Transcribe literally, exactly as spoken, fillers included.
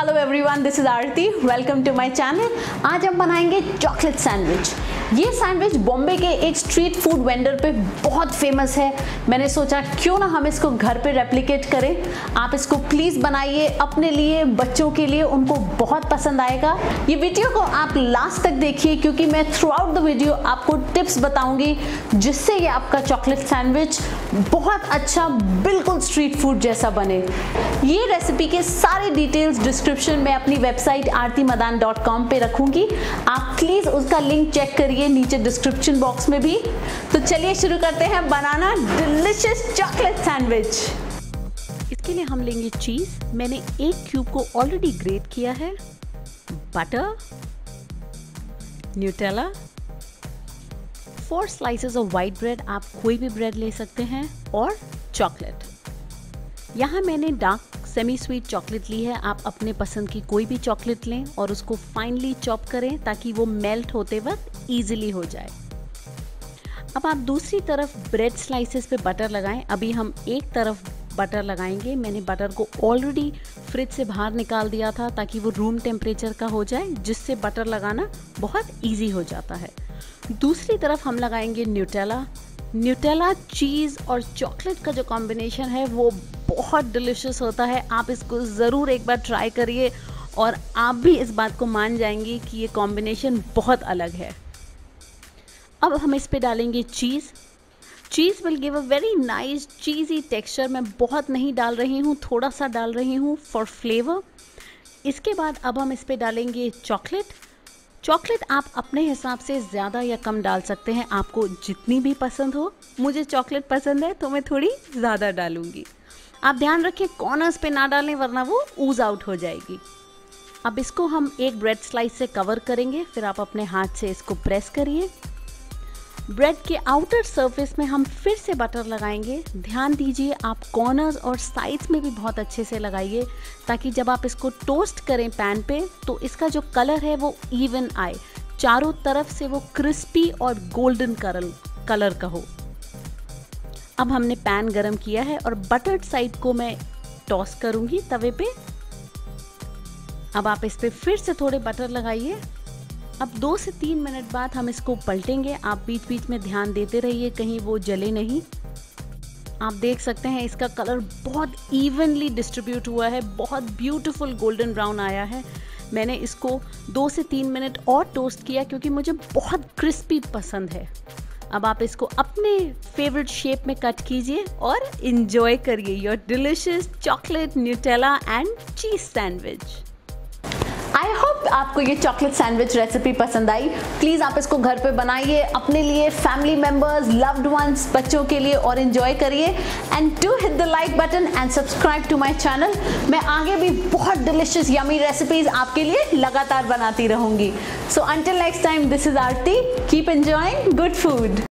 Hello everyone, this is Aarti. Welcome to my channel. आज हम बनाएंगे चॉकलेट सैंडविच। ये सैंडविच बॉम्बे के एक स्ट्रीट फूड वेंडर पे बहुत फेमस है। मैंने सोचा क्यों ना हम इसको घर पे रेप्लिकेट करें। आप इसको प्लीज बनाइए अपने लिए, बच्चों के लिए, उनको बहुत पसंद आएगा। ये वीडियो को आप लास्ट तक देखिए क्योंकि मैं थ्रू आउट द वीडियो आपको टिप्स बताऊंगी जिससे ये आपका चॉकलेट सैंडविच बहुत अच्छा, बिल्कुल स्ट्रीट फूड जैसा बने। ये रेसिपी के सारे डिटेल्स डिस्क्रिप्शन में अपनी website Aarti Madan dot com पे रखूंगी। आप प्लीज उसका लिंक चेक करिए नीचे डिस्क्रिप्शन बॉक्स में भी। तो चलिए शुरू करते हैं बनाना डिलीशियस चॉकलेट सैंडविच। इसके लिए हम लेंगे चीज। मैंने एक क्यूब को ऑलरेडी ग्रेट किया है, butter, Nutella, four slices of white bread, आप कोई भी ब्रेड ले सकते हैं, और चॉकलेट। यहाँ मैंने डार्क सेमी स्वीट चॉकलेट ली है। आप अपने पसंद की कोई भी चॉकलेट लें और उसको फाइनली चॉप करें ताकि वो मेल्ट होते वक्त इजीली हो जाए। अब आप दूसरी तरफ ब्रेड स्लाइसेस पे बटर लगाएं। अभी हम एक तरफ बटर लगाएंगे। मैंने बटर को ऑलरेडी फ्रिज से बाहर निकाल दिया था ताकि वो रूम टेम्परेचर का हो जाए, जिससे बटर लगाना बहुत ईजी हो जाता है। दूसरी तरफ हम लगाएंगे न्यूटेला। न्यूटेला, चीज़ और चॉकलेट का जो कॉम्बिनेशन है वो बहुत डिलिशियस होता है। आप इसको ज़रूर एक बार ट्राई करिए और आप भी इस बात को मान जाएंगे कि ये कॉम्बिनेशन बहुत अलग है। अब हम इस पे डालेंगे cheese. Cheese will give a very nice cheesy texture. मैं बहुत नहीं डाल रही हूँ, थोड़ा सा डाल रही हूँ फॉर फ्लेवर। इसके बाद अब हम इस पे डालेंगे चॉकलेट। चॉकलेट आप अपने हिसाब से ज़्यादा या कम डाल सकते हैं, आपको जितनी भी पसंद हो। मुझे चॉकलेट पसंद है तो मैं थोड़ी ज़्यादा डालूंगी। आप ध्यान रखिए कॉर्नर्स पे ना डालें वरना वो ऊज आउट हो जाएगी। अब इसको हम एक ब्रेड स्लाइस से कवर करेंगे, फिर आप अपने हाथ से इसको प्रेस करिए। ब्रेड के आउटर सरफेस में हम फिर से बटर लगाएंगे। ध्यान दीजिए आप कॉर्नर्स और साइड्स में भी बहुत अच्छे से लगाइए ताकि जब आप इसको टोस्ट करें पैन पे तो इसका जो कलर है वो इवन आए, चारों तरफ से वो क्रिस्पी और गोल्डन कलर कलर का हो। अब हमने पैन गरम किया है और बटर्ड साइड को मैं टॉस करूंगी तवे पे। अब आप इस पे फिर से थोड़े बटर लगाइए। अब दो से तीन मिनट बाद हम इसको पलटेंगे। आप बीच बीच में ध्यान देते रहिए कहीं वो जले नहीं। आप देख सकते हैं इसका कलर बहुत इवनली डिस्ट्रीब्यूट हुआ है, बहुत ब्यूटीफुल गोल्डन ब्राउन आया है। मैंने इसको दो से तीन मिनट और टोस्ट किया क्योंकि मुझे बहुत क्रिस्पी पसंद है। अब आप इसको अपने फेवरेट शेप में कट कीजिए और इंजॉय करिए your delicious chocolate Nutella and cheese sandwich. I hope आपको ये चॉकलेट सैंडविच रेसिपी पसंद आई। प्लीज़ आप इसको घर पे बनाइए अपने लिए, फैमिली मेंबर्स, लव्ड वंस, बच्चों के लिए, और एंजॉय करिए। And do hit the like button and subscribe to my channel. मैं आगे भी बहुत डिलिशियस यमी रेसिपीज आपके लिए लगातार बनाती रहूंगी। So until next time, this is Aarti. Keep enjoying good food.